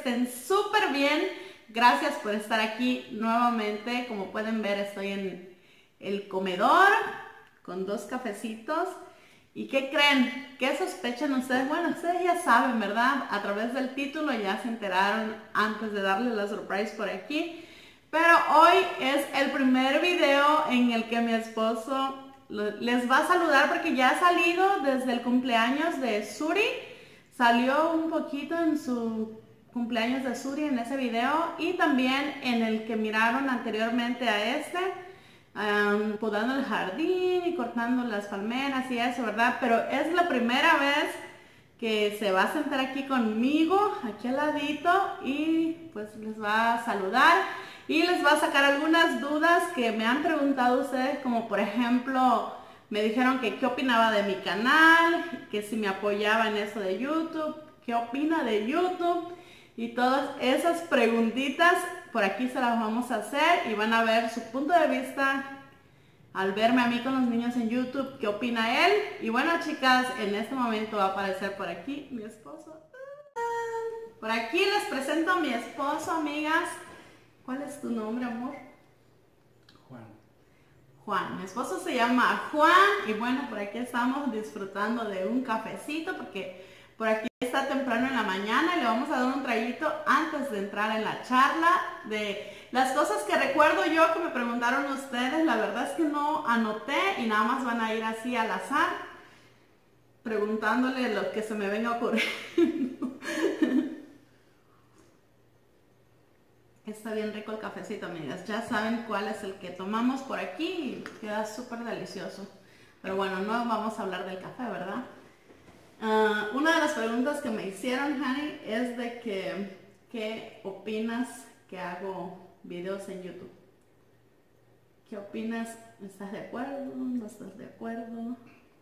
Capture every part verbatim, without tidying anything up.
estén súper bien. Gracias por estar aquí nuevamente. Como pueden ver, estoy en el comedor con dos cafecitos. ¿Y qué creen? ¿Qué sospechan ustedes? Bueno, ustedes ya saben, ¿verdad? A través del título ya se enteraron antes de darles la surprise por aquí. Pero hoy es el primer video en el que mi esposo les va a saludar porque ya ha salido desde el cumpleaños de Suri. Salió un poquito en su cumpleaños de Suri en ese video y también en el que miraron anteriormente a este, um, podando el jardín y cortando las palmeras y eso, ¿verdad? Pero es la primera vez que se va a sentar aquí conmigo, aquí al ladito, y pues les va a saludar y les va a sacar algunas dudas que me han preguntado ustedes, como por ejemplo, me dijeron que qué opinaba de mi canal, que si me apoyaba en eso de YouTube, qué opina de YouTube, y todas esas preguntitas por aquí se las vamos a hacer y van a ver su punto de vista al verme a mí con los niños en YouTube, qué opina él. Y bueno, chicas, en este momento va a aparecer por aquí mi esposo. Por aquí les presento a mi esposo, amigas. ¿Cuál es tu nombre, amor? Juan. Juan. Mi esposo se llama Juan y bueno, por aquí estamos disfrutando de un cafecito porque por aquí está temprano en la mañana y le vamos a dar un traguito antes de entrar en la charla de las cosas que recuerdo yo que me preguntaron ustedes. La verdad es que no anoté y nada más van a ir así al azar preguntándole lo que se me venga ocurriendo. Está bien rico el cafecito, amigas. Ya saben cuál es el que tomamos por aquí y queda súper delicioso. Pero bueno, no vamos a hablar del café, ¿verdad? Uh, una de las preguntas que me hicieron, Honey, es de que ¿qué opinas que hago videos en YouTube? ¿Qué opinas? ¿Estás de acuerdo? ¿No estás de acuerdo?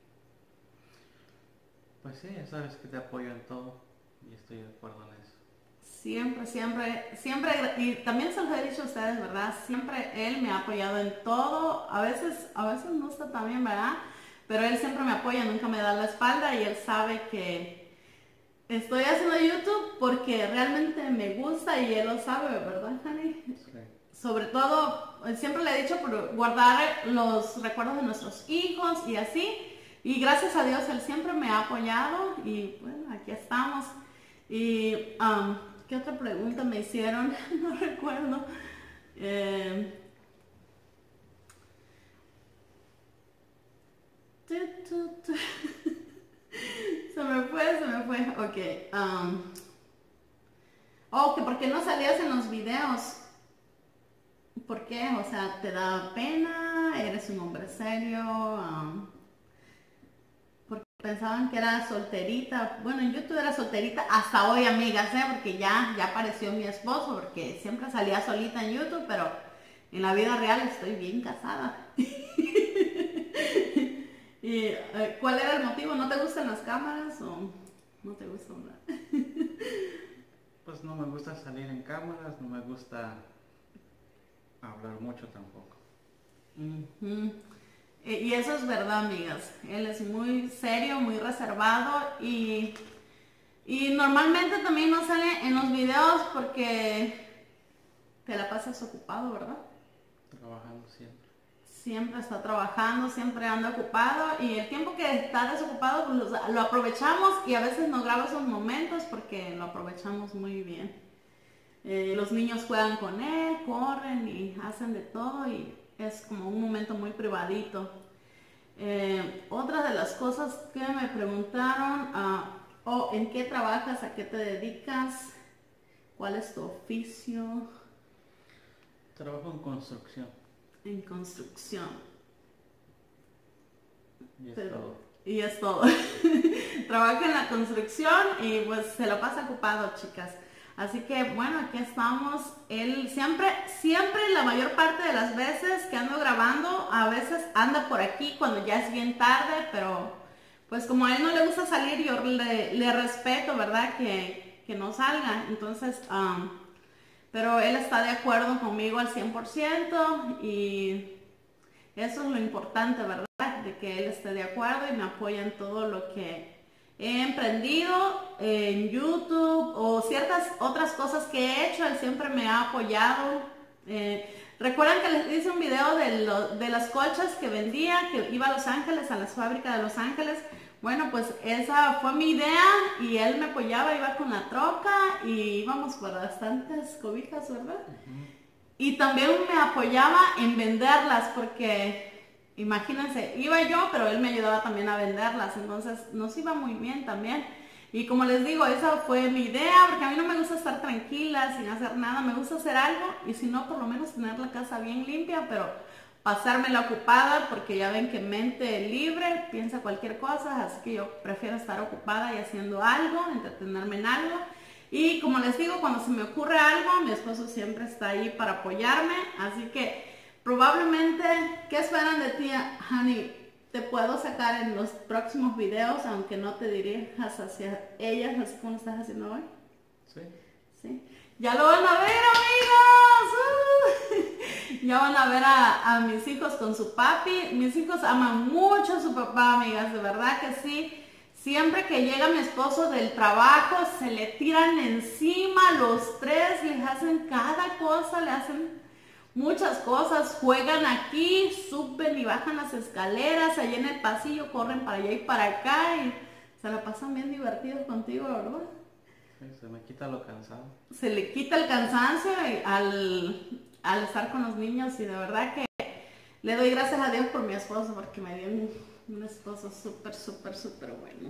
Pues sí, ya sabes que te apoyo en todo y estoy de acuerdo en eso. Siempre, siempre, siempre, y también se los he dicho a ustedes, ¿verdad? Siempre él me ha apoyado en todo. A veces, a veces no está tan bien, ¿verdad? Pero él siempre me apoya, nunca me da la espalda y él sabe que estoy haciendo YouTube porque realmente me gusta y él lo sabe, ¿verdad, Honey? Sí. Sobre todo, siempre le he dicho por guardar los recuerdos de nuestros hijos y así. Y gracias a Dios él siempre me ha apoyado y bueno, aquí estamos. Y um, ¿qué otra pregunta me hicieron? No recuerdo. Eh, Se me fue, se me fue. Ok. Um, oh, que por qué no salías en los videos. ¿Por qué? O sea, ¿te da pena? ¿Eres un hombre serio? Um, porque pensaban que era solterita. Bueno, en YouTube era solterita hasta hoy, amigas, ¿eh? Porque ya, ya apareció mi esposo, porque siempre salía solita en YouTube, pero en la vida real estoy bien casada. ¿Y eh, cuál era el motivo? ¿No te gustan las cámaras o no te gustan? Pues no me gusta salir en cámaras, no me gusta hablar mucho tampoco. Uh-huh. Y eso es verdad, amigas. Él es muy serio, muy reservado y, y normalmente también no sale en los videos porque te la pasas ocupado, ¿verdad? Trabajando siempre. Siempre está trabajando, siempre anda ocupado y el tiempo que está desocupado pues, lo, lo aprovechamos y a veces no grabo esos momentos porque lo aprovechamos muy bien. Eh, los niños juegan con él, corren y hacen de todo y es como un momento muy privadito. Eh, otra de las cosas que me preguntaron, uh, oh, ¿en qué trabajas? ¿A qué te dedicas? ¿Cuál es tu oficio? Trabajo en construcción. En construcción. Y es Pero, todo. Y es todo. Trabaja en la construcción y pues se lo pasa ocupado, chicas. Así que bueno, aquí estamos. Él siempre, siempre, la mayor parte de las veces que ando grabando, a veces anda por aquí cuando ya es bien tarde, pero pues como a él no le gusta salir, yo le, le respeto, ¿verdad? Que, que no salga. Entonces, um, pero él está de acuerdo conmigo al cien por ciento y eso es lo importante, ¿verdad? De que él esté de acuerdo y me apoya en todo lo que he emprendido en YouTube o ciertas otras cosas que he hecho, él siempre me ha apoyado. Eh, Recuerdan que les hice un video de, lo, de las colchas que vendía, que iba a Los Ángeles, a las fábricas de Los Ángeles. Bueno, pues esa fue mi idea y él me apoyaba, iba con la troca y íbamos por bastantes cobijas, ¿verdad? Uh-huh. Y también me apoyaba en venderlas porque, imagínense, iba yo, pero él me ayudaba también a venderlas, entonces nos iba muy bien también. Y como les digo, esa fue mi idea, porque a mí no me gusta estar tranquila, sin hacer nada, me gusta hacer algo, y si no, por lo menos tener la casa bien limpia, pero pasármela ocupada, porque ya ven que mente libre piensa cualquier cosa, así que yo prefiero estar ocupada y haciendo algo, entretenerme en algo. Y como les digo, cuando se me ocurre algo, mi esposo siempre está ahí para apoyarme, así que probablemente, ¿qué esperan de ti, honey? Te puedo sacar en los próximos videos, aunque no te dirijas hacia ellas, así como lo estás haciendo hoy. Sí. Sí. Ya lo van a ver, amigos. Uh. Ya van a ver a, a mis hijos con su papi. Mis hijos aman mucho a su papá, amigas, de verdad que sí. Siempre que llega mi esposo del trabajo, se le tiran encima los tres, les hacen cada cosa, le hacen muchas cosas, juegan aquí, suben y bajan las escaleras, allá en el pasillo, corren para allá y para acá y se la pasan bien divertidos contigo, ¿verdad? Sí, se me quita lo cansado. Se le quita el cansancio al, al estar con los niños y de verdad que le doy gracias a Dios por mi esposo porque me dio un, un esposo súper, súper, súper bueno.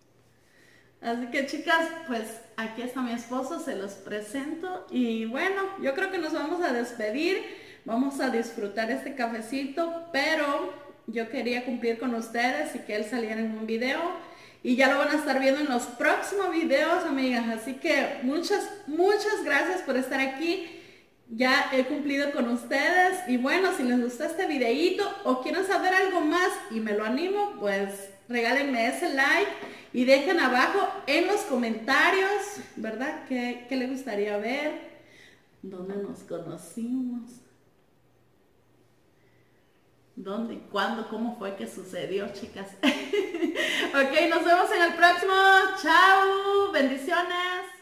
Así que chicas, pues aquí está mi esposo, se los presento y bueno, yo creo que nos vamos a despedir, vamos a disfrutar este cafecito, pero yo quería cumplir con ustedes y que él saliera en un video y ya lo van a estar viendo en los próximos videos, amigas, así que muchas, muchas gracias por estar aquí. Ya he cumplido con ustedes y bueno, si les gustó este videíto o quieren saber algo más y me lo animo, pues regálenme ese like y dejen abajo en los comentarios, ¿verdad? ¿Qué, qué les gustaría ver? ¿Dónde nos conocimos? ¿Dónde? ¿Cuándo? ¿Cómo fue que sucedió, chicas? Ok, nos vemos en el próximo. Chao, bendiciones.